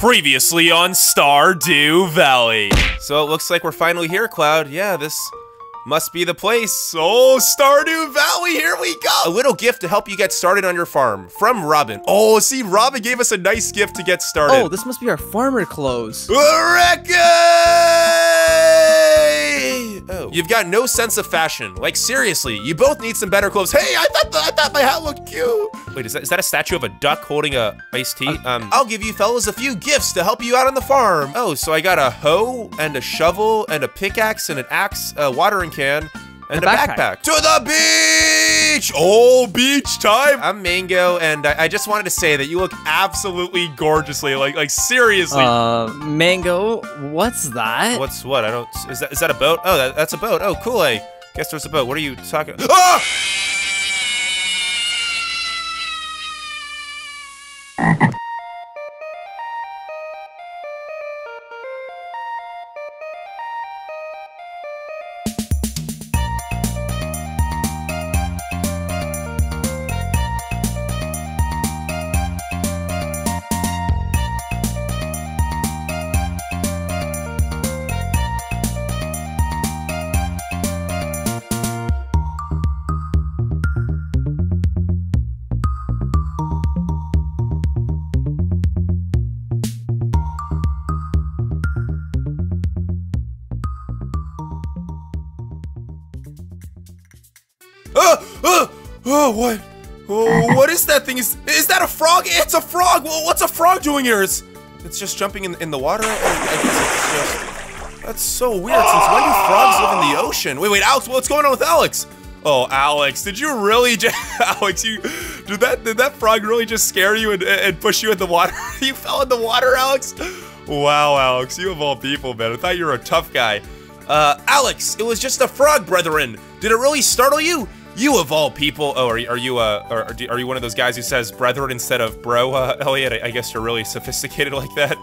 Previously on Stardew Valley. So it looks like we're finally here, Cloud. Yeah, this must be the place. Oh, Stardew Valley, here we go. A little gift to help you get started on your farm from Robin. Oh, see, Robin gave us a nice gift to get started. Oh, this must be our farmer clothes. Oh, you've got no sense of fashion. Like, seriously, you both need some better clothes. Hey, I thought my hat looked cute. Wait, is that a statue of a duck holding a iced tea? I'll give you fellas a few gifts to help you out on the farm. Oh, so I got a hoe and a shovel and a pickaxe and an axe, a watering can, and a backpack. To the beach! Oh, beach time! I'm Mango, and I just wanted to say that you look absolutely gorgeously, like seriously. Mango, what's that? What's what? I don't. Is that a boat? Oh, that's a boat. Oh, cool. I guess there's a boat. What are you talking? Ah! Oh, what? Oh, what is that thing? Is that a frog? It's a frog! Well, what's a frog doing here? It's just jumping in the water? I guess it's just... That's so weird. Since when do frogs live in the ocean? Wait, Alex, what's going on with Alex? Oh, Alex, did you really just... Alex, did that frog really just scare you and push you in the water? You fell in the water, Alex? Wow, Alex, you of all people, man. I thought you were a tough guy. Alex, it was just a frog, brethren. Did it really startle you? You of all people. Oh, are you one of those guys who says brethren instead of bro, Elliot? I guess you're really sophisticated like that.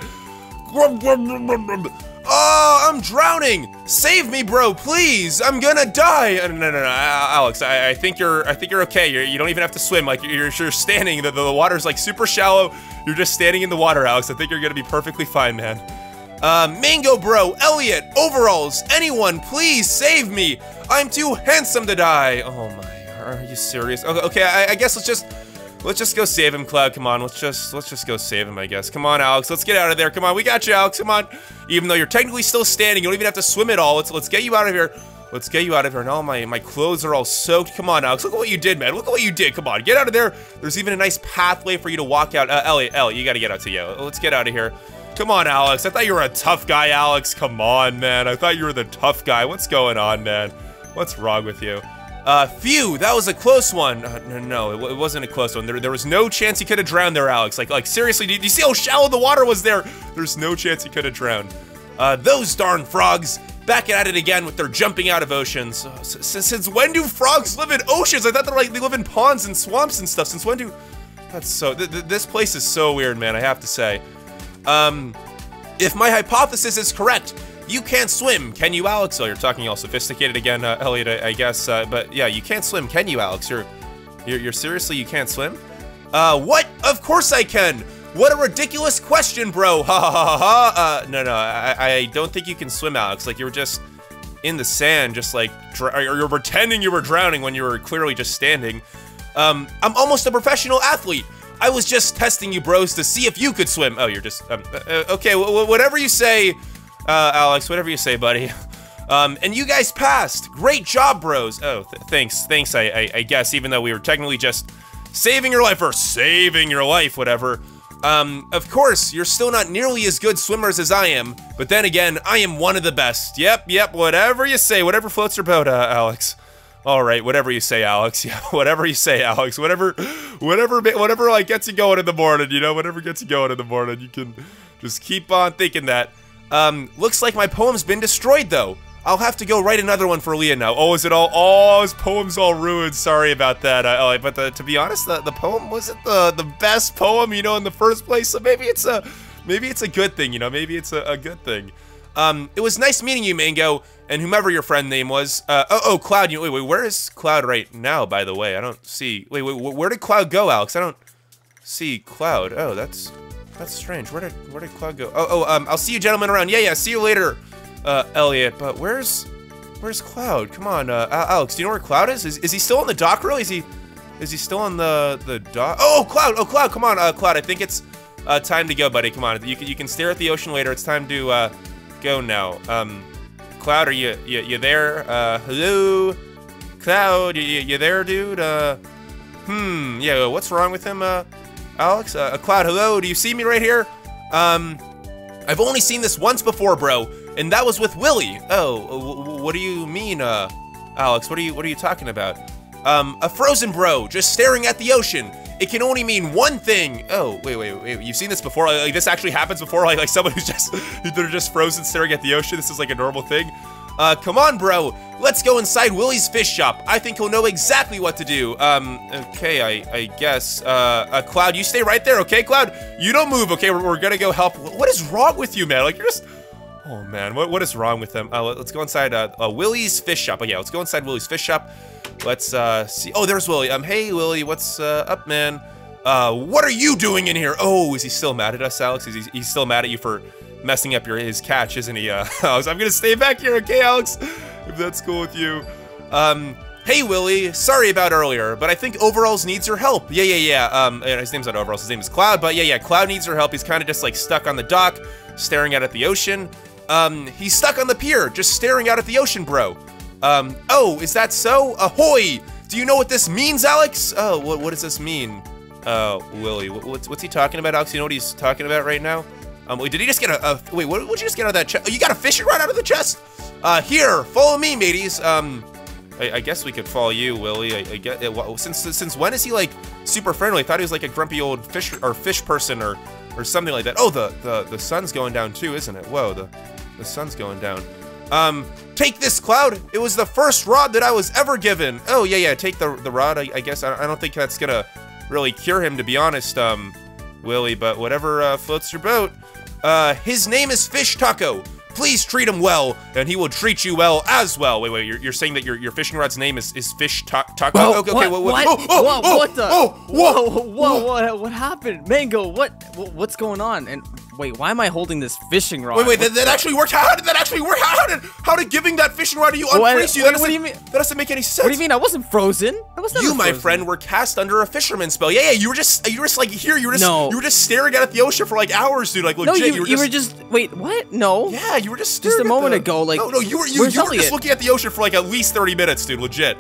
Oh, I'm drowning! Save me, bro, please! I'm gonna die! No, Alex, I think you're okay. You don't even have to swim. Like you're standing. The water's like super shallow. You're just standing in the water, Alex. I think you're gonna be perfectly fine, man. Mango Bro, Elliot, Overalls, anyone, please save me! I'm too handsome to die! Oh my, are you serious? Okay, I guess let's just go save him, Cloud, come on, let's just go save him, I guess. Come on, Alex, let's get out of there, come on, we got you, Alex, come on! Even though you're technically still standing, you don't even have to swim at all, let's get you out of here. Let's get you out of here, and all my clothes are all soaked. Come on, Alex, look at what you did, man, look at what you did, come on, get out of there! There's even a nice pathway for you to walk out. Elliot, you gotta get out to Yo. Let's get out of here. Come on, Alex. I thought you were a tough guy, Alex. Come on, man. I thought you were the tough guy. What's going on, man? What's wrong with you? Phew, that was a close one. No, it wasn't a close one. There was no chance he could have drowned there, Alex. Like seriously, do you see how shallow the water was there? There's no chance he could have drowned. Those darn frogs, back at it again with their jumping out of oceans. Since when do frogs live in oceans? I thought they live in ponds and swamps and stuff. Since when do... That's so... This place is so weird, man, I have to say. If my hypothesis is correct, you can't swim, can you, Alex? Oh, you're talking all sophisticated again, Elliot, I guess, but yeah, you can't swim, can you, Alex? You're seriously, you can't swim? What? Of course I can! What a ridiculous question, bro! Ha ha ha ha! No, I don't think you can swim, Alex. Like, you were just in the sand, just like, or you're pretending you were drowning when you were clearly just standing. I'm almost a professional athlete. I was just testing you, bros, to see if you could swim. Oh, you're just, okay, whatever you say, Alex, whatever you say, buddy. And you guys passed. Great job, bros. Oh, thanks, I guess, even though we were technically just saving your life, or saving your life, whatever. Of course, you're still not nearly as good swimmers as I am, but then again, I am one of the best. Yep, whatever you say, whatever floats your boat, Alex. All right, whatever you say, Alex. Yeah, whatever you say, Alex. Whatever, like, gets you going in the morning, you know? Whatever gets you going in the morning, you can just keep on thinking that. Looks like my poem's been destroyed, though. I'll have to go write another one for Leah now. Oh, is it all? Oh, his poem's all ruined. Sorry about that, but to be honest, the poem wasn't the best poem, you know, in the first place. So maybe it's a good thing, you know. Maybe it's a good thing. It was nice meeting you, Mango, and whomever your friend name was. Oh, Cloud, wait, where is Cloud right now, by the way? I don't see, wait, where did Cloud go, Alex? I don't see Cloud. Oh, that's That's strange. Where did Cloud go? I'll see you gentlemen around. Yeah, see you later, Elliot. But where's Cloud? Come on, Alex, do you know where Cloud is? Is he still on the dock, really? Is he still on the dock? Oh, Cloud, come on, Cloud. I think it's time to go, buddy. Come on, you can stare at the ocean later. It's time to go now. Cloud, are you there? Hello, Cloud, you there, dude? Yeah, what's wrong with him, Alex? Cloud, hello, do you see me right here? I've only seen this once before, bro, and that was with Willy. Oh, what do you mean, Alex? What are you talking about? A frozen bro just staring at the ocean. It can only mean one thing. Oh, wait. You've seen this before? Like this actually happens before? Like someone who's they're just frozen staring at the ocean. This is like a normal thing. Come on, bro. Let's go inside Willy's fish shop. I think he'll know exactly what to do. Okay, I guess. Cloud, you stay right there, okay, Cloud? You don't move, okay? We're gonna go help. What is wrong with you, man? Like, you're just... Oh, man, what is wrong with them? Let's go inside Willy's fish shop. Oh, yeah, let's go inside Willy's fish shop. Let's see. Oh, there's Willy. Hey, Willy, what's up, man? What are you doing in here? Oh, is he still mad at us, Alex? He's still mad at you for messing up his catch, isn't he? Alex, I'm gonna stay back here, okay, Alex? If that's cool with you. Hey, Willy, sorry about earlier, but I think Overalls needs your help. Yeah. His name's not Overalls, his name is Cloud, but yeah, Cloud needs your help. He's kind of just like stuck on the dock, staring out at the ocean. He's stuck on the pier, just staring out at the ocean, bro. Oh, is that so? Ahoy! Do you know what this means, Alex? Oh, what does this mean? Willy, what's he talking about, Alex? You know what he's talking about right now? Wait, did he just get wait, what did you just get out of that chest? Oh, you got a fishing rod out of the chest? Here, follow me, mateys. I guess we could follow you, Willy. I get it. Since when is he like super friendly? I thought he was like a grumpy old fish person or something like that. Oh, the sun's going down too, isn't it? Whoa, the sun's going down. Take this, Cloud. It was the first rod that I was ever given. Oh, yeah, take the rod. I guess I don't think that's gonna really cure him, to be honest, Willy, but whatever floats your boat. His name is Fish Taco. Please treat him well, and he will treat you well as well. Wait, you're saying that your fishing rod's name is Fish Taco? Whoa, Okay, what happened? Mango, what's going on? And wait, why am I holding this fishing rod? Wait, that actually worked? How did that actually work? How did giving that fishing rod to you unfreeze you? What do you mean? That doesn't make any sense. What do you mean? I wasn't frozen. I was never You, my frozen. friend, were cast under a fisherman spell. Yeah, you were just like here. You were just staring out at the ocean for like hours, dude. Like legit. No, you were just wait, what? No. Yeah, you were just staring a moment ago. Like no, you were just looking at the ocean for like at least 30 minutes, dude. Legit.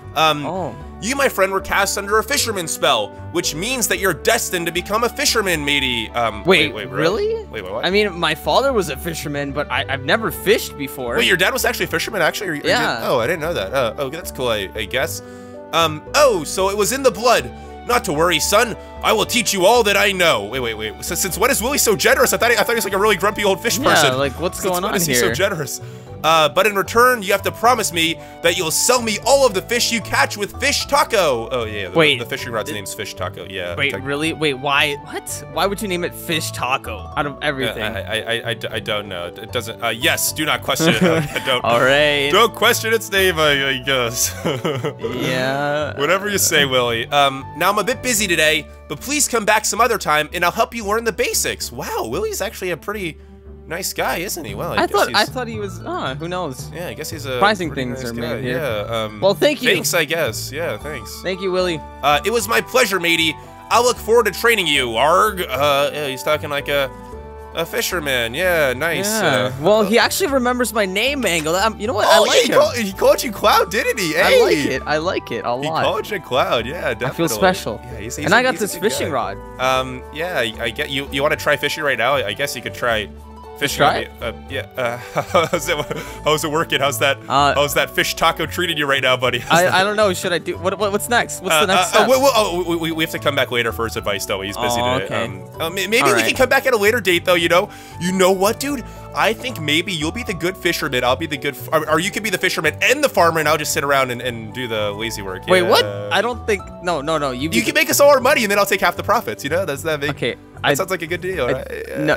You, my friend, were cast under a fisherman spell, which means that you're destined to become a fisherman, matey. Wait, really? Wait, what? I mean, my father was a fisherman, but I've never fished before. Wait, your dad was actually a fisherman, actually? Yeah. Oh, I didn't know that. Oh, that's cool, I guess. Oh, so it was in the blood. Not to worry, son. I will teach you all that I know. Wait. Since when is Willy so generous? I thought he was like a really grumpy old fish person. Yeah, like what's going on here? When is he so generous? But in return, you have to promise me that you'll sell me all of the fish you catch with Fish Taco. Oh yeah, the fishing rod's name's Fish Taco. Yeah. Wait, really? Wait, why? What? Why would you name it Fish Taco out of everything? I don't know. It doesn't. Yes, do not question it. I don't. All right. Don't question its name. I guess. Yeah. Whatever you say, Willy. Now I'm a bit busy today, but please come back some other time, and I'll help you learn the basics. Wow, Willy's actually a pretty nice guy, isn't he? Well, I thought he was. Who knows? Yeah, I guess he's a surprising things nice are guy. made here. Yeah. Well, thank you. Thanks, I guess. Yeah, thanks. Thank you, Willy. It was my pleasure, matey. I'll look forward to training you. Arg. Yeah, he's talking like a fisherman. Yeah, nice. Yeah. Well, he actually remembers my name, Mango. You know what? I like him. He called you Cloud, didn't he? Hey. I like it a lot. He called you Cloud. Yeah, definitely. I feel special. Yeah, he's and I got this fishing rod. Yeah, I get you. You want to try fishing right now? I guess you could try. Fishing. Try yeah. How's it working? How's that Fish Taco treating you right now, buddy? I don't know. Should I do what's next? What's the next step? We have to come back later for his advice, though. He's busy today. Okay. Maybe we can come back at a later date, though. You know what, dude? I think maybe you'll be the good fisherman. I'll be the good, or you could be the fisherman and the farmer, and I'll just sit around and do the lazy work. Wait, what? I don't think. No. You can make us all our money, and then I'll take half the profits. Does that make? Okay. That sounds like a good deal, right?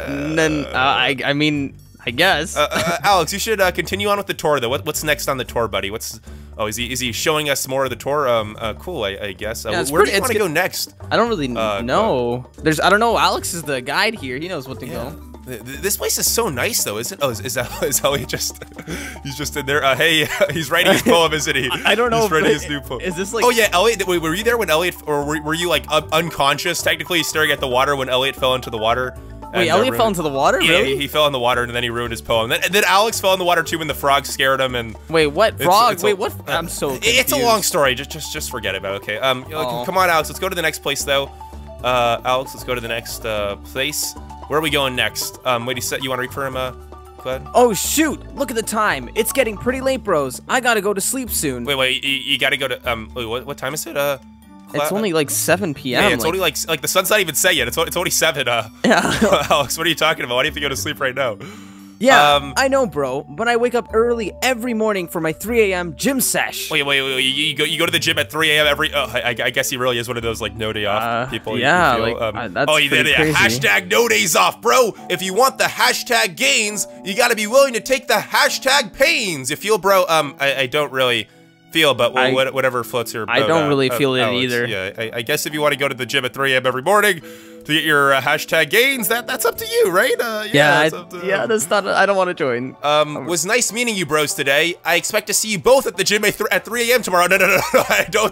I mean, I guess. Alex, you should continue on with the tour, though. What's next on the tour, buddy? What's Oh, is he showing us more of the tour? Cool, I guess. Yeah, Where do you want to go next? I don't really know. I don't know. Alex is the guide here. He knows what to go. This place is so nice, though, isn't it? Oh, is Elliot just... he's just in there. Hey, he's writing his poem, isn't he? I don't know. He's writing his new poem. Is this like... Oh, yeah, Elliot... Wait, were you there when Elliot... Or were you, like, unconscious, technically, staring at the water when Elliot fell into the water? Wait, Elliot fell into the water? Yeah, really? he fell in the water, and then he ruined his poem. And then Alex fell in the water, too, when the frog scared him, and... Wait, what? Frog? Wait, what? I'm so confused. It's a long story. Just forget about it, okay? Come on, Alex. Let's go to the next place, though. Alex, let's go to the next place. Where are we going next? Wait, you want to read for him, go ahead. Oh, shoot! Look at the time. It's getting pretty late, bros. I gotta go to sleep soon. Wait, you gotta go to, wait, what time is it? It's only like 7 p.m. Yeah, it's only like the sun's not even set yet. It's only 7, Yeah. Alex, what are you talking about? Why do you have to go to sleep right now? Yeah, I know, bro, but I wake up early every morning for my 3 a.m. gym sesh. Wait, you go to the gym at 3 a.m. every... I guess he really is one of those, like, no day off people. Yeah, you feel. that's pretty crazy. Hashtag no days off, bro. If you want the hashtag gains, you gotta be willing to take the hashtag pains. You feel, bro? I don't really feel, but whatever floats your boat. I don't really feel it Alex. either. Yeah, I guess if you want to go to the gym at 3 a.m. every morning to get your hashtag gains, that's up to you, right? That's not. I don't want to join. Was nice meeting you, bros, today. I expect to see you both at the gym at 3 a.m. tomorrow. No, I don't.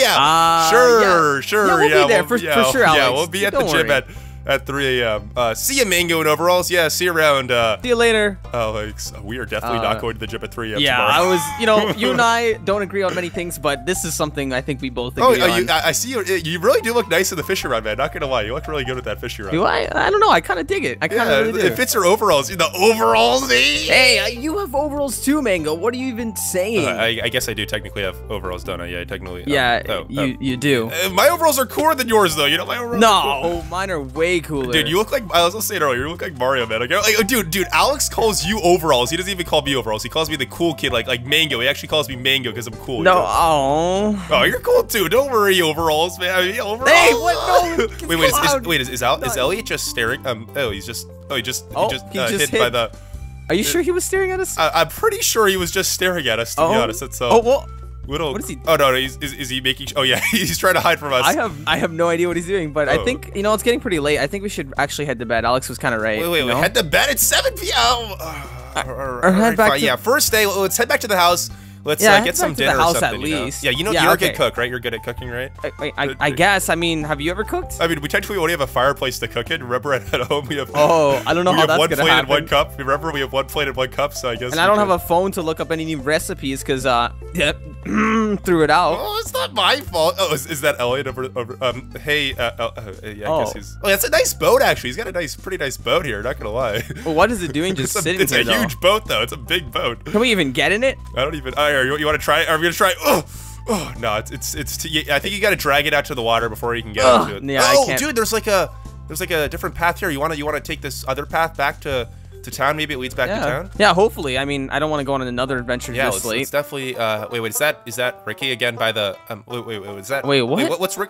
Sure. Yeah, we'll be there for sure, Alex. Yeah, we'll be at the gym at 3 a.m. See you, Mango and Overalls. Yeah, see you around. See you later. Alex, we are definitely not going to the gym at 3 a.m. Yeah, tomorrow. you and I don't agree on many things, but this is something I think we both agree on. I see you. You really do look nice in the fishing rod, man. Not gonna lie, you look really good with that fishing rod. Do I? I don't know. I kind of dig it. I kind of really do. It fits your overalls. The overalls, Hey, you have overalls too, Mango. What are you even saying? I guess I do technically have overalls, don't I? Yeah, technically. You do. My overalls are cooler than yours, though. You know my overalls. No, mine are way cooler. Dude, you look like I was saying earlier. You look like Mario, man. Like, dude, Alex calls you overalls. He doesn't even call me overalls. He calls me the cool kid, like Mango. He actually calls me Mango because I'm cool. No, oh, you're cool too. Don't worry, overalls, man. Overalls. Hey, what? No. Is Elliot just staring? He just hit hit by the. Are you sure he was staring at us? I'm pretty sure he was just staring at us. To be honest, that's so. Oh well. What is he? Oh no, is he making? Oh yeah, he's trying to hide from us. I have no idea what he's doing, but I think it's getting pretty late. I think we should actually head to bed. Alex was kind of right. Wait, head to bed at 7 p.m. Or head back. Yeah, first day. Let's head back to the house. Let's get some dinner or something. At least. Yeah, you're a good cook, right? You're good at cooking, right? I guess. I mean, have you ever cooked? I mean, we technically only have a fireplace to cook in. Remember, at home we have. Oh, I don't know how that's gonna happen. We have 1 plate and 1 cup. Remember, we have 1 plate and 1 cup. So I guess. And I don't have a phone to look up any new recipes because threw it out. Oh, it's not my fault. Oh, is that Elliot over? Hey, I guess he's. Oh, that's a nice boat actually. He's got a pretty nice boat here. Not gonna lie. Well, what is it doing just sitting here? It's a huge boat though. It's a big boat. Can we even get in it? I don't even. You want to try it? Are we gonna try? Oh no, I think you gotta drag it out to the water before you can get into it. Yeah, I can't. Dude, there's like a different path here. You wanna take this other path back to town? Maybe it leads back to town. Yeah, hopefully. I mean, I don't want to go on another adventure this late. It's definitely. Wait, is that Ricky again by the? Wait, is that? Wait, what? Wait, what's Ricky?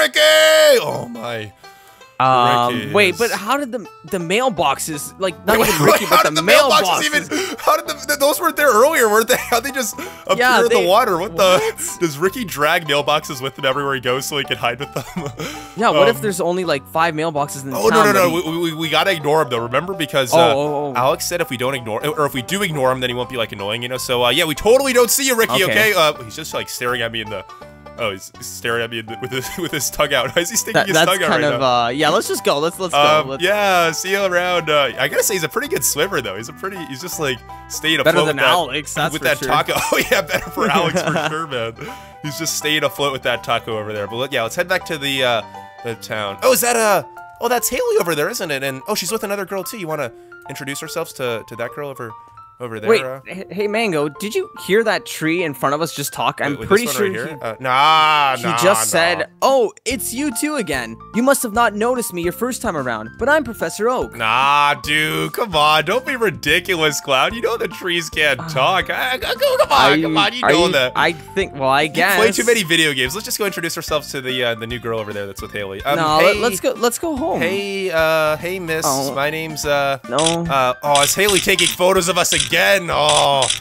Oh my. Wait, but how did the mailboxes, like, not even Ricky, but the mailboxes how did those weren't there earlier, weren't they? How'd they just appear in the water? What does Ricky drag mailboxes with him everywhere he goes so he can hide with them? Yeah, what if there's only like 5 mailboxes in the town? No, we gotta ignore him though, remember? Because Alex said if we don't ignore, or if we do ignore him, then he won't be like annoying, you know? So yeah, we totally don't see you, Ricky, okay? He's just like staring at me in the... Oh, he's staring at me with his tongue out. Why is he sticking his tongue out right now? That's kind of, yeah, let's just go. Let's go. Yeah, see you around. I gotta say, he's a pretty good swimmer, though. He's just like staying afloat. Better than Alex, that's with for that sure. taco. Oh, yeah, better for Alex for sure, man. He's just staying afloat with that taco over there. But yeah, let's head back to the town. Oh, is that, oh, that's Haley over there, isn't it? And, oh, she's with another girl, too. You want to introduce ourselves to that girl over there? Wait, hey Mango, did you hear that tree in front of us just talk? I'm pretty sure he just said, "Oh, it's you two again. You must have not noticed me your first time around, but I'm Professor Oak." Nah, dude, come on, don't be ridiculous, Cloud. You know the trees can't talk. Come on, you know that. I think, well, I guess. You play too many video games. Let's just go introduce ourselves to the new girl over there that's with Haley. No, hey, let's go home. Hey, miss, my name's no. Oh, is Haley taking photos of us again? Oh,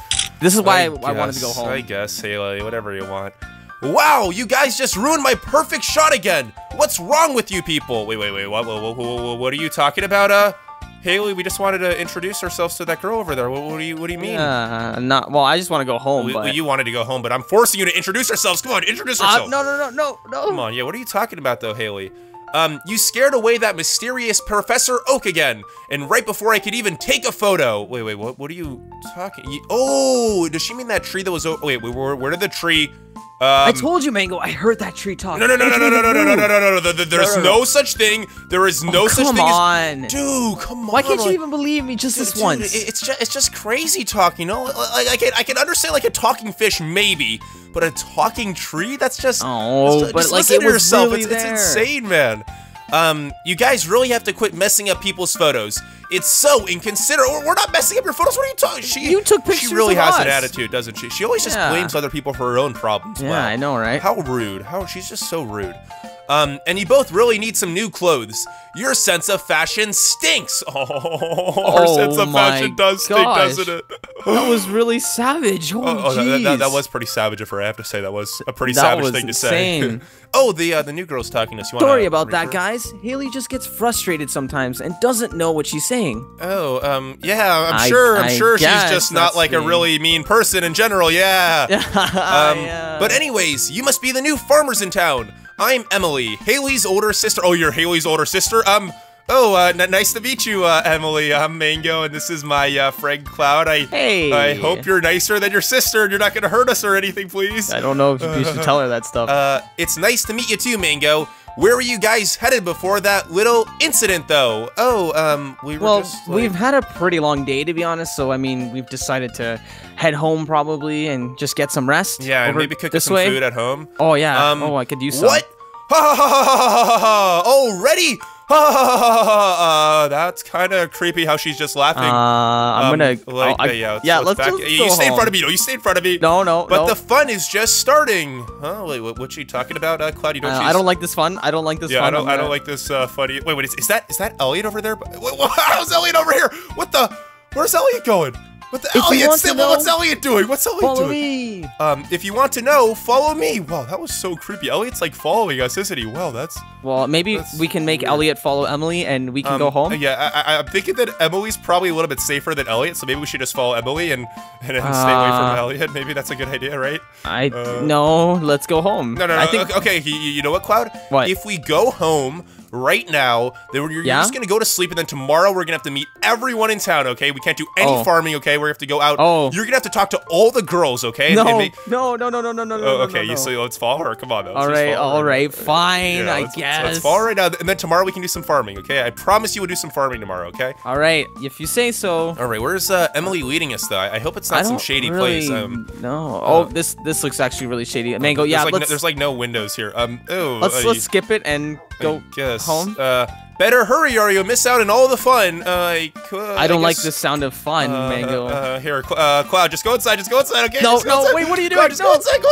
This is why I wanted to go home. I guess, Haley, whatever you want. Wow, you guys just ruined my perfect shot again. What's wrong with you people? Wait, what are you talking about, Haley? We just wanted to introduce ourselves to that girl over there. What do you mean? Well, I just want to go home. Well, you wanted to go home, but I'm forcing you to introduce ourselves. Come on, introduce yourself. No. Come on, yeah, what are you talking about though, Haley? You scared away that mysterious Professor Oak again, and right before I could even take a photo. Wait, what are you talking? Oh, does she mean that tree that was over? Wait, where did the tree? I told you, Mango. I heard that tree talk. No. There's no such thing. There is no such thing. Come on, dude. Come on. Why can't you even believe me just this once? It's just crazy talk, you know. Like I can understand like a talking fish maybe, but a talking tree? That's just. Oh, but like listen it to was yourself. really It's insane, man. You guys really have to quit messing up people's photos. It's so inconsiderate. We're not messing up your photos. What are you talking? You took pictures. She really of has us. an attitude, doesn't she? She always just blames other people for her own problems. Yeah, wow. I know, right? How rude. She's just so rude. And you both really need some new clothes. Your sense of fashion stinks. Oh, our sense of fashion does stink, doesn't it? That was really savage. That was pretty savage of her. I have to say that was a pretty savage thing to say. Oh, the new girl's talking to us. Sorry about that, guys. Haley just gets frustrated sometimes and doesn't know what she's saying. Oh, yeah, I'm sure she's just not like a really mean person in general. Yeah. But anyways, you must be the new farmers in town. I'm Emily, Haley's older sister. Oh, you're Haley's older sister? Nice to meet you, Emily. I'm Mango, and this is my friend Cloud. I hope you're nicer than your sister, and you're not gonna hurt us or anything, please. I don't know if you should tell her that stuff. It's nice to meet you too, Mango. Where were you guys headed before that little incident, though? We've had a pretty long day, to be honest, so, I mean, we've decided to head home, probably, and just get some rest. Yeah, and maybe cook some food at home. Oh, yeah. I could use some. What? Already? That's kind of creepy how she's just laughing. Let's you stay in front of me. No, you stay in front of me. No. But the fun is just starting. Huh? Wait, what's she talking about, Cloud? I don't like this fun. I don't like this fun. I don't like this funny. Wait, is that Elliot over there? How's Elliot over here? What the? Where's Elliot going? What's Elliot doing? Follow me. If you want to know, follow me. Wow, that was so creepy. Elliot's like following us, isn't he? Wow, maybe we can make Elliot follow Emily, and we can go home. Yeah, I'm thinking that Emily's probably a little bit safer than Elliot, so maybe we should just follow Emily and stay away from Elliot. Maybe that's a good idea, right? No, let's go home. No. Okay, you know what, Cloud? What? If we go home right now, then you're just gonna go to sleep, and then tomorrow we're gonna have to meet everyone in town. Okay, we can't do any farming. Okay, we have to go out. You're gonna have to talk to all the girls. Okay? No. Okay, so let's fall. Or come on, all right, fine. I guess. Let's fall right now, and then tomorrow we can do some farming. Okay, I promise you we'll do some farming tomorrow. Okay. All right, if you say so. All right, where's Emily leading us though? I hope it's not some shady place. No. This looks actually really shady. Mango, there's like no windows here. Let's skip it and go home. Better hurry or you'll miss out on all the fun. I don't like the sound of fun, Mango. Here, Cloud, just go inside, okay? No, wait, what are you doing? Cloud, go inside.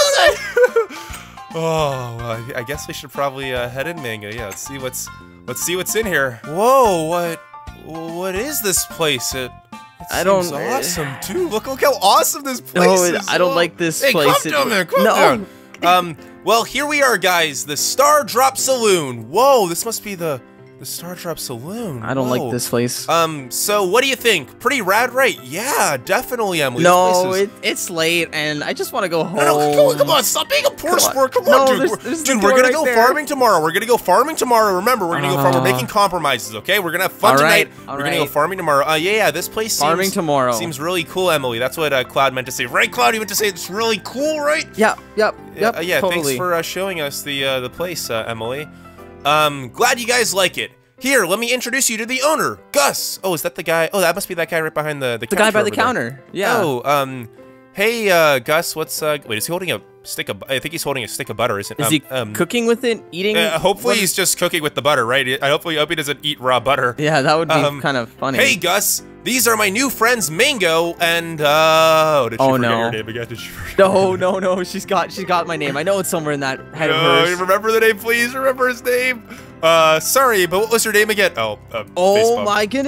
Oh, I guess we should probably head in, Mango. Yeah, let's see what's in here. Whoa, what is this place? It seems awesome, too. Look how awesome this place is. I don't like this place. Hey, calm down. Well, here we are, guys. The Star Drop Saloon. Whoa, this must be the Star Drop Saloon. I don't like this place. So what do you think? Pretty rad, right? Yeah, definitely, Emily. No, it's late, and I just want to go home. No, come on, stop being a poor sport. Come on, dude. Dude, we're gonna go farming tomorrow. Remember, we're gonna go farming. We're making compromises, okay? We're gonna have fun tonight. We're gonna go farming tomorrow. Yeah, this place seems really cool, Emily. That's what Cloud meant to say. Right, Cloud? You meant to say it's really cool, right? Yep, totally. Thanks for showing us the place, Emily. Glad you guys like it. Here, let me introduce you to the owner, Gus. Oh, is that the guy? Oh, that must be that guy right behind the counter. The guy by the counter. Yeah. Oh, hey, Gus, what's wait, is he holding a stick of? I think he's holding a stick of butter, isn't? Is he cooking with it? Eating? Hopefully, he's just cooking with the butter, right? I hope he doesn't eat raw butter. Yeah, that would be kind of funny. Hey, Gus. These are my new friends, Mango and did she forget your name again? Did she forget? No. She's got my name. I know it's somewhere in that head of hers. Remember the name, please. Remember his name. Sorry, but what was your name again? Oh my goodness.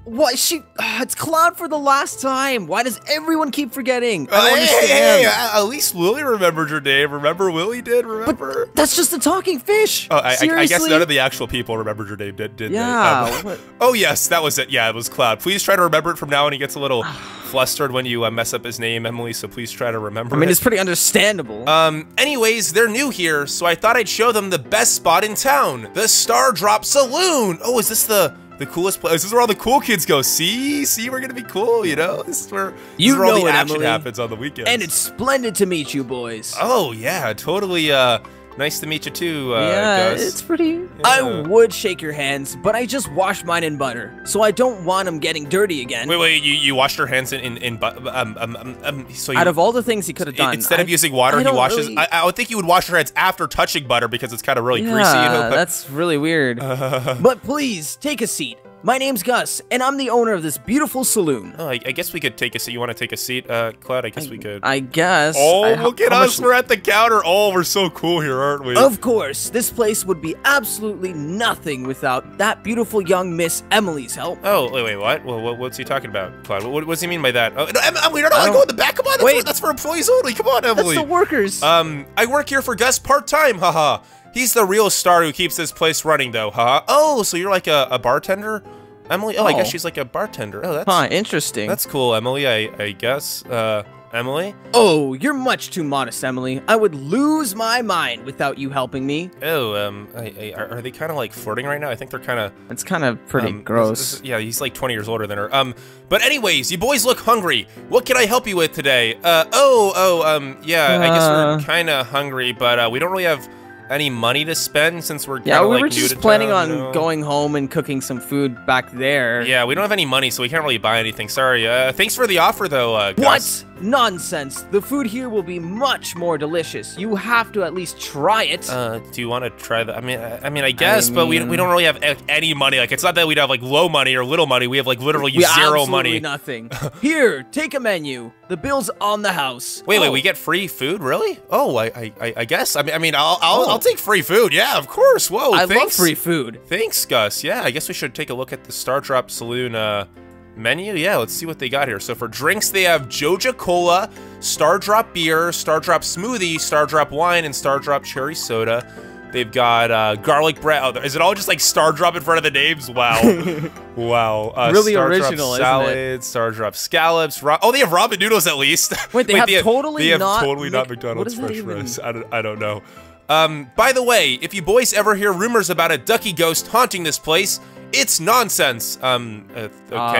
What? It's Cloud for the last time. Why does everyone keep forgetting? I don't understand. Hey, at least Willy remembered your name. Remember Willy did? Remember? But that's just a talking fish. Oh, I guess none of the actual people remembered your name, did they? Yeah. Oh, yes, that was it. Yeah, it was Cloud. Please try to remember it from now on. He gets a little flustered when you mess up his name, Emily, so please try to remember it. I mean, it's pretty understandable. Anyways, they're new here, so I thought I'd show them the best spot in town, the Star Drop Saloon. Oh, is this the coolest place? This is where all the cool kids go. See, we're gonna be cool, you know? This is where all the action happens on the weekends. And it's splendid to meet you, boys. Oh, yeah, totally, nice to meet you too, yeah, Gus. it's pretty... Yeah. I would shake your hands, but I just washed mine in butter, so I don't want them getting dirty again. Wait, you washed your hands in so out of all the things he could have done, instead of using water, he washes... Really... I would think you would wash your hands after touching butter because it's kind of really greasy. Yeah, that's really weird. But please, take a seat. My name's Gus, and I'm the owner of this beautiful saloon. Oh, I guess we could take a seat. You want to take a seat, Cloud? I guess we could. I guess. Oh, look at us. We're at the counter. Oh, we're so cool here, aren't we? Of course. This place would be absolutely nothing without that beautiful young Miss Emily's help. Oh, wait, what? Well, what's he talking about, Cloud? What does he mean by that? Oh, no, Emily, you're not allowed to go in the back. Come on. That's for employees only. Come on, Emily. That's the workers. I work here for Gus part-time, haha. He's the real star who keeps this place running, though, haha. Oh, so you're like a bartender? Emily? Oh, I guess she's like a bartender. Oh, that's interesting. That's cool, Emily, I guess. Emily? Oh, you're much too modest, Emily. I would lose my mind without you helping me. Oh, are they kind of like flirting right now? I think they're kind of... It's kind of pretty gross. Yeah, he's like 20 years older than her. But anyways, you boys look hungry. What can I help you with today? Yeah, I guess we're kind of hungry, but we don't really have any money to spend since we're kind of like new to town. Yeah, we were just planning on going home and cooking some food back there. Yeah, we don't have any money, so we can't really buy anything. Sorry. Thanks for the offer, though, Gus. What? Nonsense. The food here will be much more delicious. You have to at least try it. Do you want to try that? I mean, I guess, but we don't really have any money. Like, it's not that we'd have like low money or little money. We have like literally zero money. Nothing. Here, take a menu. The bill's on the house. Wait, we get free food, really? Oh, I guess. I'll take free food. Yeah, of course. Whoa, I love free food. Thanks, Gus. Yeah, I guess we should take a look at the Star Drop Saloon menu. Yeah, let's see what they got here. So for drinks, they have Joja Cola, Star Drop beer, Star Drop smoothie, Star Drop wine, and Star Drop cherry soda. They've got garlic bread. Oh, is it all just like Star Drop in front of the names? Wow. Wow. Really Star original, Drop salad, isn't it? Star Drop scallops. Oh, they have ramen noodles at least. Wait, they have totally not McDonald's fresh fries. I don't know. By the way, if you boys ever hear rumors about a ducky ghost haunting this place, it's nonsense. Okay.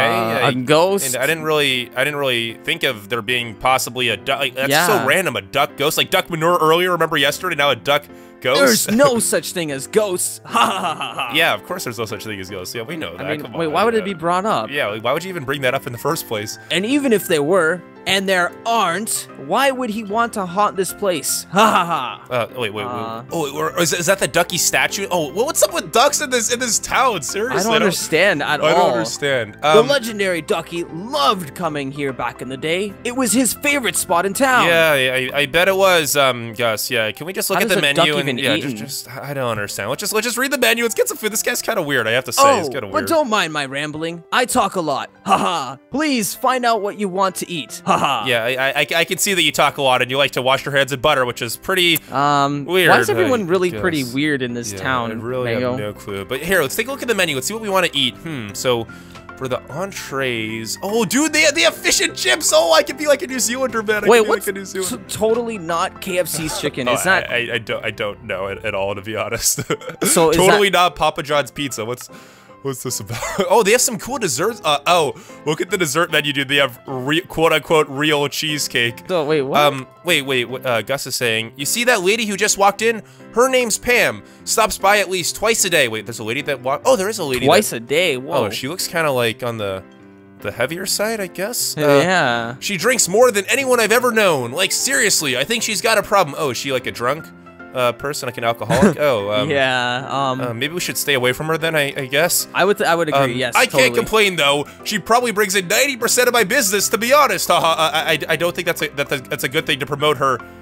A ghost? And I didn't really think of there being possibly a duck. Like, that's so random. A duck ghost, like duck manure earlier. Remember yesterday? Now a duck ghost. There's no such thing as ghosts. Ha ha ha ha. Yeah, of course there's no such thing as ghosts. Yeah, we know that. I mean, wait, why would it be brought up? Yeah, why would you even bring that up in the first place? And even if there were, and there aren't, why would he want to haunt this place? Ha ha ha. Wait. Oh, is that the ducky statue? Oh, what's up with ducks in this town? Seriously, I don't understand at all. I don't understand. The legendary Ducky loved coming here back in the day. It was his favorite spot in town. Yeah, I bet it was, Gus. Yeah, can we just look at the menu and just I don't understand. Let's just read the menu. Let's get some food. This guy's kind of weird. I have to say, he's kind of weird. But don't mind my rambling. I talk a lot. Haha. Please find out what you want to eat. Haha. Yeah, I can see that you talk a lot and you like to wash your hands in butter, which is pretty weird. Why is everyone really pretty weird in this town? I really have no clue. But here, let's take a look at the menu. Let's see what we want to eat. So for the entrees, oh dude, they have fish and chips. Oh, I could be like a New Zealander, man. Wait, what's totally not KFC's chicken? Is that? I don't know at all, to be honest. So totally not Papa John's pizza. What's this about? Oh, they have some cool desserts. Oh, look at the dessert menu, dude. They have quote-unquote real cheesecake. So, wait, what? Wait, Gus is saying, you see that lady who just walked in? Her name's Pam. Stops by at least twice a day. Wait, there's a lady that oh, there is a lady twice a day? Whoa. Oh, she looks kind of like on the heavier side, I guess. Yeah. She drinks more than anyone I've ever known. Like, seriously, I think she's got a problem. Oh, is she like a drunk person, like an alcoholic? Oh, yeah. Maybe we should stay away from her then, I guess. I would agree, yes, I can't complain, though. She probably brings in 90% of my business, to be honest. I don't think that's a good thing to promote her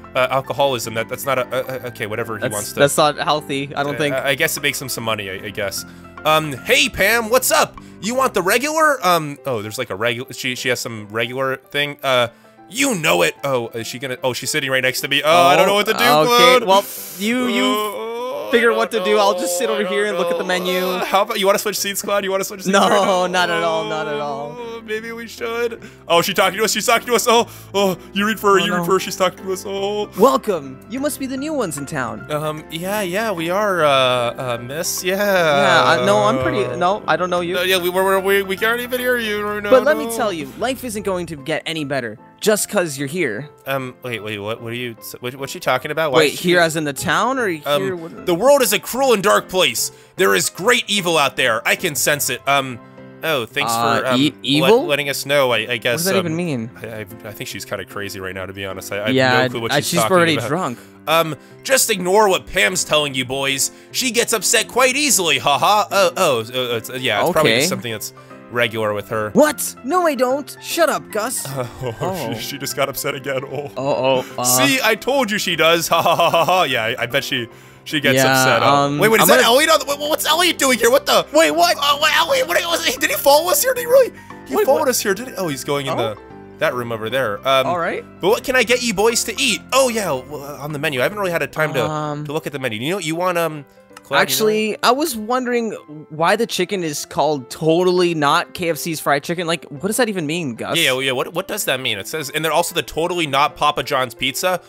alcoholism. That's not okay. Whatever he wants to. That's not healthy. I don't think. I guess it makes him some money. I guess. Hey Pam, what's up? You want the regular? Oh, there's like a regular. She has some regular thing. You know it. Oh, is she gonna? Oh, she's sitting right next to me. Oh, I don't know what to do. Okay, well, you figure what to do. I'll just sit over here and look at the menu. How about you want to switch seats, Cloud? You want to switch seats? No, not at all. Not at all. Maybe we should. Oh, she's talking to us. She's talking to us. Oh, you read for her. You read for her. She's talking to us. Oh. Welcome. You must be the new ones in town. Yeah, we are, miss. Yeah. Yeah. No, I'm pretty. No, I don't know you. Yeah, we can't even hear you. No, but let me tell you, life isn't going to get any better just because you're here. Wait. What are you? What's she talking about? Wait, here as in the town, or here? The world is a cruel and dark place. There is great evil out there. I can sense it. Oh, thanks for evil? letting us know. I guess. What does that even mean? I think she's kind of crazy right now, to be honest. I have no clue what she's she's talking already about. drunk. Just ignore what Pam's telling you, boys. She gets upset quite easily. Haha. It's probably just something that's regular with her. What? No, I don't. Shut up, Gus. She just got upset again. See, I told you she does. Ha ha ha ha ha. Yeah, I bet she gets upset. Wait, is that Elliot? What's Elliot doing here? What the? Wait, what? Elliot, did he follow us here? Did he really? He followed us here, did he? Oh, he's going in that room over there. All right. But what can I get you boys to eat? Oh yeah, on the menu. I haven't really had a time to look at the menu. You know what you want? Cloud, actually, I was wondering why the chicken is called totally not KFC's fried chicken. Like, what does that even mean, Gus? Yeah. What does that mean? It says, and then also the totally not Papa John's pizza.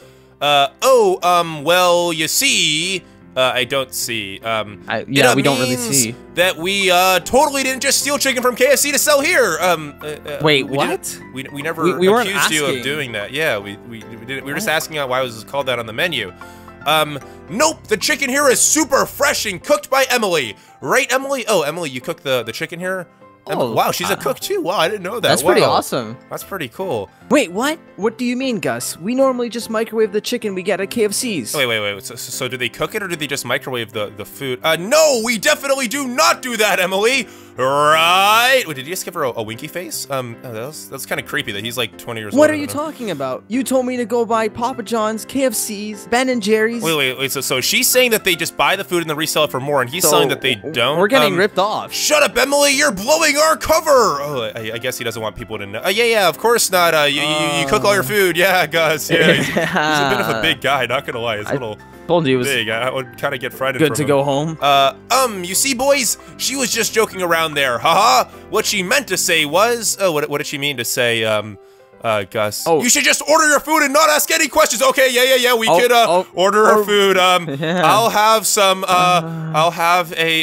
Well, you see, I don't see. We don't really see that we totally didn't just steal chicken from KFC to sell here. Wait, what? We never accused you of doing that. Yeah, we didn't. We were just asking why was called that on the menu. Nope, the chicken here is super fresh and cooked by Emily. Right, Emily? Oh, Emily, you cook the chicken here? Oh, wow, she's a cook too. Wow, I didn't know that. That's pretty awesome. That's pretty cool. Wait, what? What do you mean, Gus? We normally just microwave the chicken we get at KFC's. Wait. So do they cook it or do they just microwave the food? No, we definitely do not do that, Emily. Right? Wait, did you just give her a winky face? That's kind of creepy that he's like 20 years old. What are you talking about? You told me to go buy Papa John's, KFC's, Ben & Jerry's. Wait. So she's saying that they just buy the food and then resell it for more, and he's saying that they don't? We're getting ripped off. Shut up, Emily! You're blowing our cover! Oh, I guess he doesn't want people to know. Yeah, of course not. You cook all your food. Yeah, Gus. Yeah, he's a bit of a big guy, not gonna lie. He's a little... Told you it was big. I would kind of get frightened. Good to go home. You see, boys, she was just joking around there. Haha. What she meant to say was, what did she mean to say? Gus. You should just order your food and not ask any questions. Okay, yeah. We could order our food. I'll have some. I'll have a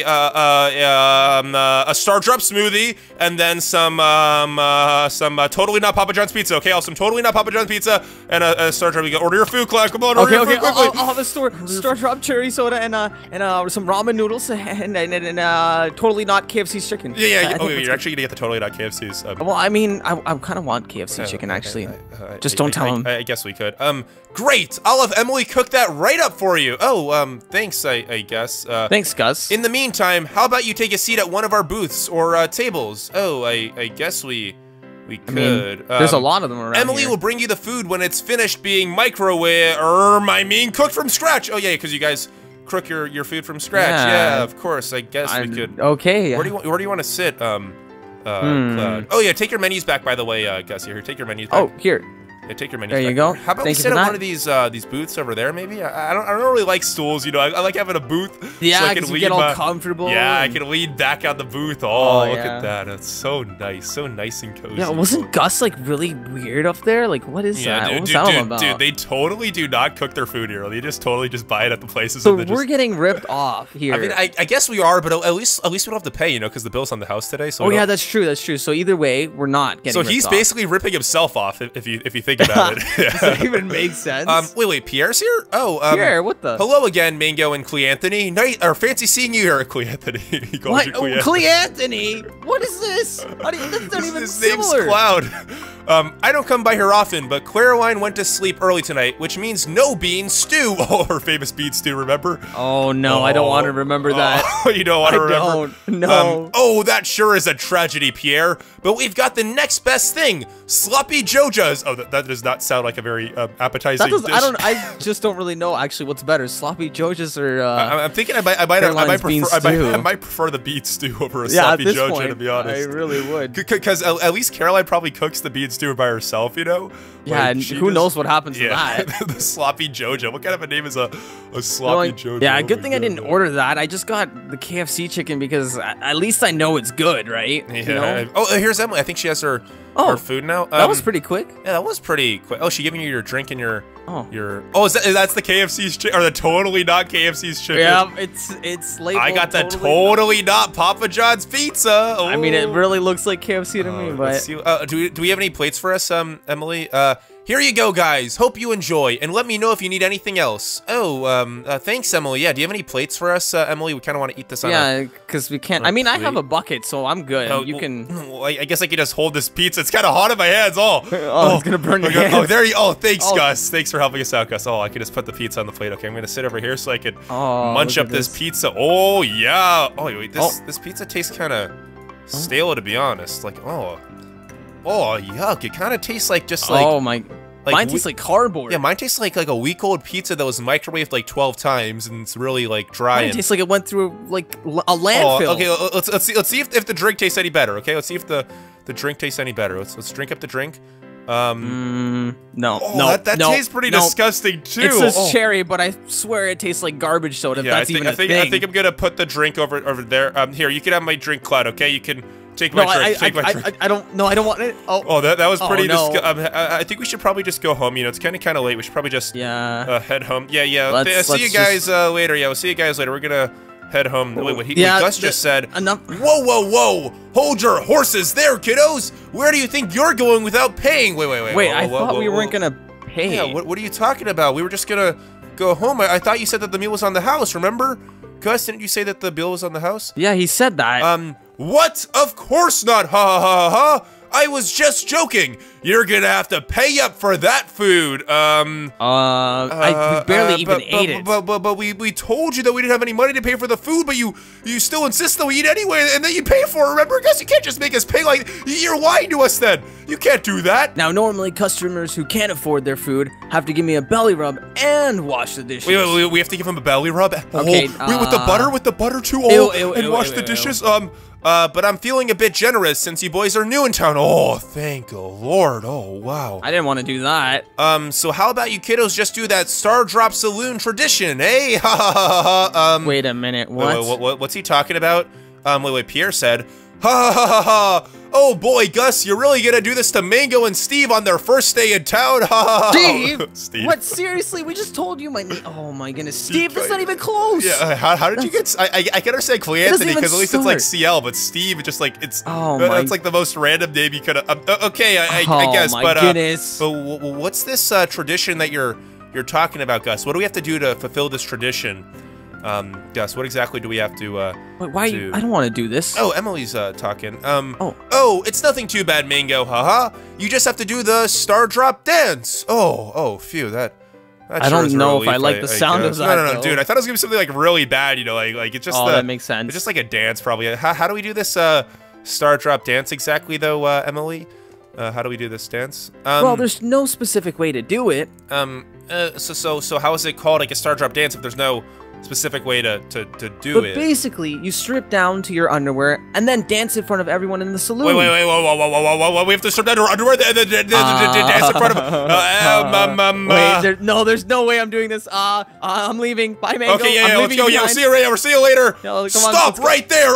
Star Drop smoothie and then some totally not Papa John's pizza. Okay, I'll have some totally not Papa John's pizza and a Star Drop. You can order your food, Cloud. Come on, order your food quickly. I'll have a Star Drop cherry soda and some ramen noodles and totally not KFC's chicken. Yeah. You're actually gonna get the totally not KFC's. Well, I mean, I kind of want KFC chicken. Actually, just don't tell him. I guess we could. Great. I'll have Emily cook that right up for you. Oh, thanks. I guess. Thanks, Gus. In the meantime, how about you take a seat at one of our booths or tables? Oh, I guess we could. I mean, there's a lot of them around. Emily will bring you the food when it's finished being cooked from scratch. Oh yeah, because you guys cook your food from scratch. Yeah, of course. I guess we could. Okay. Where do you want to sit? Cloud. Oh yeah, take your menus back, by the way, Gus. Here, take your menus back. Oh, here. Yeah, take your menus back. There you go. How about we sit at one of these booths over there, maybe? I don't really like stools, you know. I like having a booth. Yeah, because you get all comfortable. Yeah, I can lean back on the booth. Oh, look at that. That's so nice and cozy. Yeah, wasn't Gus like really weird up there? Like, what is that? What's that all about? Dude, they totally do not cook their food here. They just totally just buy it at the places. So we're getting ripped off here. I mean, I guess we are, but at least we don't have to pay, you know, because the bill's on the house today. So that's true. So either way, we're not getting. So he's basically ripping himself off if you think about it. Does that even make sense? Wait, Pierre's here? Oh, Pierre, what the? Hello again, Mango and Cleanthony. Fancy seeing you here, Cleanthony. He calls you Cleanthony. Cleanthony? What is this? That's not even his similar. name's Cloud. I don't come by here often, but Claraline went to sleep early tonight, which means no bean stew. Oh, her famous bean stew, remember? Oh, no, I don't want to remember that. You don't want to remember? I don't, no. Oh, that sure is a tragedy, Pierre. But we've got the next best thing, sloppy Jojas. Oh, that does not sound like a very appetizing dish. I just don't really know, actually, what's better, sloppy Jojas or... I'm thinking I might prefer the bean stew over a sloppy Joja, to be honest. I really would. Because at least Caroline probably cooks the bean stew by herself, you know? Yeah, like, and who knows what happens to that. The sloppy Joja. What kind of a name is a sloppy Joja? Yeah, good thing I didn't order that. I just got the KFC chicken because at least I know it's good, right? Yeah. You know? Oh, here's Emily. I think she has her food now. That was pretty quick. Yeah, that was pretty quick. Oh, she giving you your drink and your... Oh, that's the KFC's chicken, or the totally not KFC's chicken? Yeah, it's labeled. I got the totally not Papa John's pizza. Oh. I mean, it really looks like KFC to me, but... do we have any plates for us, Emily? Here you go, guys. Hope you enjoy, and let me know if you need anything else. Oh, thanks, Emily. Yeah, do you have any plates for us, Emily? We kind of want to eat this on because we can't. I mean, I have a bucket, so I'm good. You can... Well, I guess I can just hold this pizza. It's kind of hot in my hands. It's gonna burn your hands. Oh, there you... Oh, thanks, Gus. Thanks for helping us out, Gus. Oh, I can just put the pizza on the plate. Okay, I'm gonna sit over here so I can munch up this pizza. Oh, yeah. Oh, wait, this pizza tastes kind of stale, to be honest. Like, oh, yuck. It kind of tastes like just like... Oh, my... mine tastes like cardboard. Yeah, mine tastes like a week-old pizza that was microwaved like 12 times and it's really like dry. Mine tastes like it went through like a landfill. Okay, let's see if the drink tastes any better. Okay, let's see if the drink tastes any better. Let's drink up the drink. No. That tastes pretty disgusting too. It says cherry, but I swear it tastes like garbage soda. Yeah, if that's even a thing. I think I'm gonna put the drink over there. Here, you can have my drink, Cloud. Okay, you can. Take my drink. Take my drink. I don't want it. Oh, that was pretty. I think we should probably just go home. You know, it's kind of late. We should probably just head home. Yeah. See you guys later. Yeah, we'll see you guys later. We're gonna head home. Wait, what Gus just said. Enough. Whoa! Hold your horses there, kiddos. Where do you think you're going without paying? Wait. I thought we weren't gonna pay. Yeah. What are you talking about? We were just gonna go home. I thought you said that the meal was on the house. Remember, Gus? Didn't you say that the bill was on the house? Yeah, he said that. What? Of course not! Ha! I was just joking. You're gonna have to pay up for that food. We barely even ate it. But we told you that we didn't have any money to pay for the food, but you still insist that we eat anyway, and then you pay for it. Remember, guys, you can't just make us pay like you're lying to us. Then you can't do that. Now, normally customers who can't afford their food have to give me a belly rub and wash the dishes. Wait, we have to give them a belly rub. Okay. Wait, with the butter too. And wash the dishes. But I'm feeling a bit generous since you boys are new in town. Oh, thank the Lord. Oh, wow. I didn't want to do that. So how about you kiddos just do that Star Drop Saloon tradition, eh? Ha. Wait a minute, what? What's he talking about? Wait, Pierre said, ha. Oh boy, Gus, you're really gonna do this to Mango and Steve on their first day in town? Steve? What? Seriously? We just told you oh my goodness. Steve, that's not even close. Yeah, how did you get... I can understand Cleanthony, because at least it's like CL, but Steve, just like, it's... that's like the most random name you could have... okay, I guess, but... Oh my goodness. But what's this tradition that you're talking about, Gus? What do we have to do to fulfill this tradition? Gus, what exactly do we have to, Wait, why do? I don't want to do this. Oh, Emily's, talking. Oh, it's nothing too bad, Mango, haha. You just have to do the Star Drop dance. Oh, phew, that I don't know if I like the sound of that. No, dude, I thought it was gonna be something, like, really bad, you know, like, it's just that makes sense. It's just like a dance, probably. How do we do this, Star Drop dance exactly, though, Emily? How do we do this dance? Well, there's no specific way to do it. So how is it called, like, a Star Drop dance if there's no specific way to do it? But basically, you strip down to your underwear and then dance in front of everyone in the saloon. Wait, whoa, we have to strip down to our underwear and then dance in front of... Wait, no, there's no way I'm doing this. I'm leaving. Bye, Mango. Okay, yeah, let's go. Yeah, we'll see you later. Stop right there.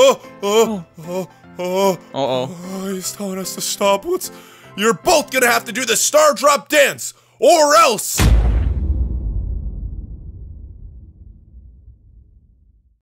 He's telling us to stop. You're both gonna have to do the Star Drop dance, or else...